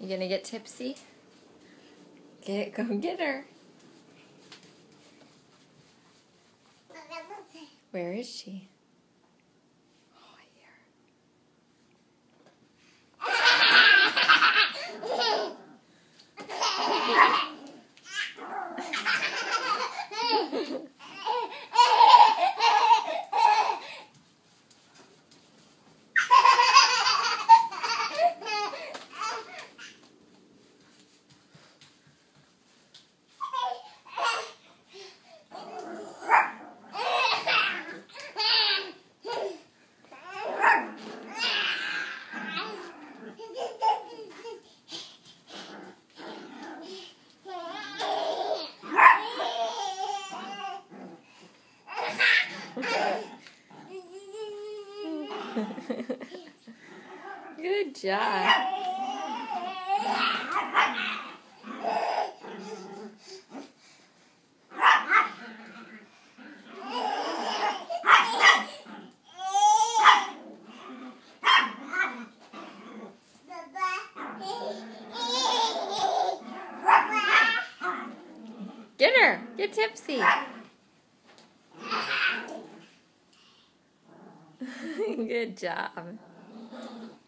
gonna get tipsy? Go get her. Where is she? Oh, here. Good job. Get her. Get tipsy. Good job.